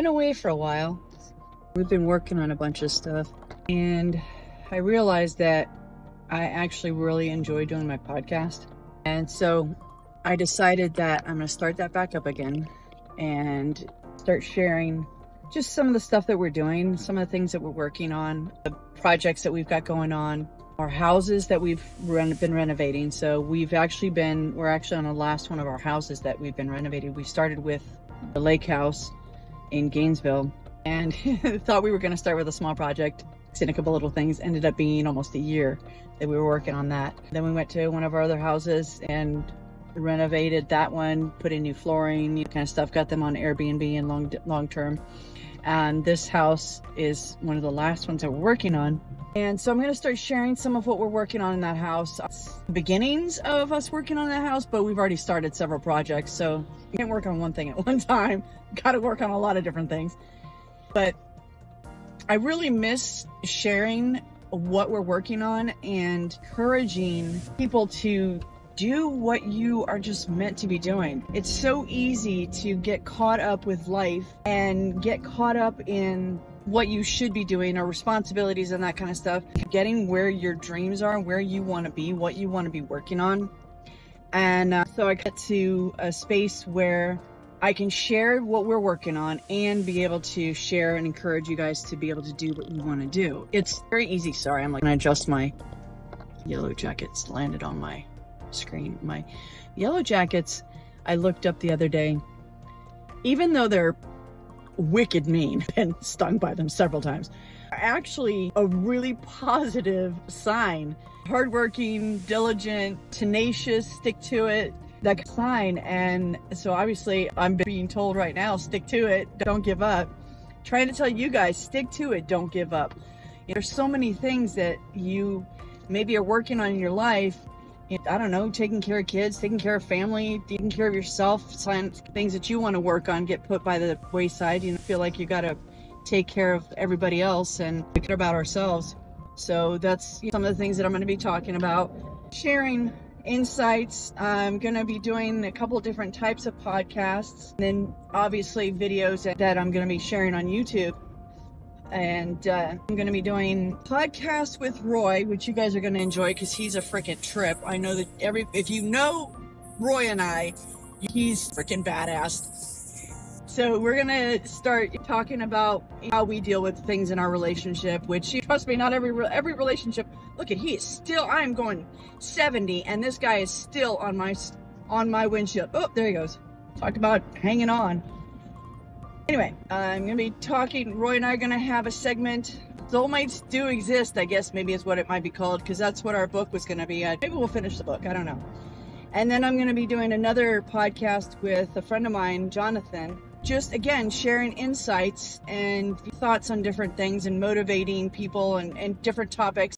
Been away for a while. We've been working on a bunch of stuff, and I realized that I actually really enjoy doing my podcast. And so I decided that I'm going to start that back up again and start sharing just some of the stuff that we're doing, some of the things that we're working on, the projects that we've got going on, our houses that we've been renovating. So we're actually on the last one of our houses that we've been renovating. We started with the lake house in Gainesville and thought we were going to start with a small project, seen a couple little things. Ended up being almost a year that we were working on that. Then we went to one of our other houses and renovated that one, put in new flooring, new kind of stuff, got them on Airbnb and long term. And this house is one of the last ones that we're working on. And so I'm going to start sharing some of what we're working on in that house. Beginnings of us working on that house, but we've already started several projects. So you can't work on one thing at one time. Got to work on a lot of different things. But I really miss sharing what we're working on and encouraging people to do what you are just meant to be doing. It's so easy to get caught up with life and get caught up in what you should be doing or responsibilities and that kind of stuff. Getting where your dreams are, where you want to be, what you want to be working on. And so I got to a space where I can share what we're working on and be able to share and encourage you guys to be able to do what you want to do. It's very easy. Sorry, I'm like, I adjust my yellow jackets landed on my screen. My yellow jackets, I looked up the other day, even though they're wicked mean and stung by them several times, are actually a really positive sign. Hardworking, diligent, tenacious, stick to it, that sign. And so obviously I'm being told right now, stick to it, don't give up. Trying to tell you guys, stick to it, don't give up. There's so many things that you maybe are working on in your life. I don't know, taking care of kids, taking care of family, taking care of yourself, things that you want to work on get put by the wayside. You feel like you got to take care of everybody else and care about ourselves. So that's some of the things that I'm going to be talking about, sharing insights. I'm going to be doing a couple of different types of podcasts, and then obviously videos that I'm going to be sharing on YouTube. And I'm going to be doing podcasts with Roy, which you guys are going to enjoy because he's a freaking trip. I know that if you know Roy and I, he's freaking badass. So we're going to start talking about how we deal with things in our relationship, which, trust me, not every relationship. Look at, he is still, I'm going 70 and this guy is still on my windshield. Oh, there he goes. Talked about hanging on. Anyway, I'm going to be talking, Roy and I are going to have a segment, Soulmates Do Exist, I guess maybe is what it might be called, because that's what our book was going to be. Maybe we'll finish the book, I don't know. And then I'm going to be doing another podcast with a friend of mine, Jonathan, just again, sharing insights and thoughts on different things and motivating people and different topics.